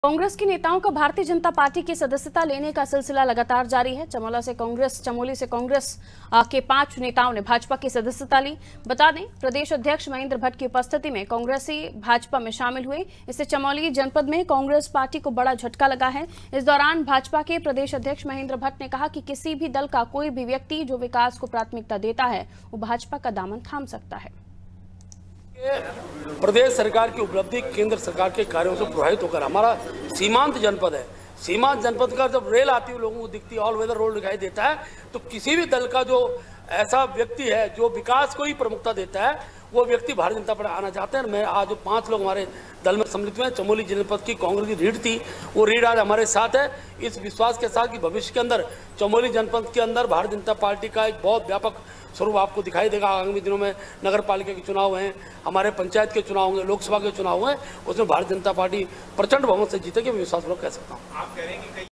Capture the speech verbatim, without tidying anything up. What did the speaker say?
कांग्रेस के नेताओं का भारतीय जनता पार्टी की सदस्यता लेने का सिलसिला लगातार जारी है। चमोला से कांग्रेस चमोली से कांग्रेस के पांच नेताओं ने भाजपा की सदस्यता ली। बता दें, प्रदेश अध्यक्ष महेंद्र भट्ट की उपस्थिति में कांग्रेसी भाजपा में शामिल हुए। इससे चमोली जनपद में कांग्रेस पार्टी को बड़ा झटका लगा है। इस दौरान भाजपा के प्रदेश अध्यक्ष महेंद्र भट्ट ने कहा कि किसी भी दल का कोई भी व्यक्ति जो विकास को प्राथमिकता देता है वो भाजपा का दामन थाम सकता है। प्रदेश सरकार की उपलब्धि केंद्र सरकार के कार्यों से प्रभावित होकर हमारा सीमांत जनपद है। सीमांत जनपद का जब रेल आती है लोगों को दिखती है, ऑल वेदर रोड दिखाई देता है, तो किसी भी दल का जो ऐसा व्यक्ति है जो विकास को ही प्रमुखता देता है वो व्यक्ति भारतीय जनता पार्टी आना चाहते हैं। मैं आज जो पांच लोग हमारे दल में सम्मिलित हुए हैं, चमोली जनपद की कांग्रेस की रीढ़ थी, वो रीढ़ आज हमारे साथ है, इस विश्वास के साथ कि भविष्य के अंदर चमोली जनपद के अंदर भारतीय जनता पार्टी का एक बहुत व्यापक स्वरूप आपको दिखाई देगा। आगामी दिनों में नगर पालिका के चुनाव हैं, हमारे पंचायत के चुनाव होंगे, लोकसभा के चुनाव हुए, उसमें भारतीय जनता पार्टी प्रचंड बहुमत से जीतेगी, मैं विश्वासपूर्वक कह सकता हूँ।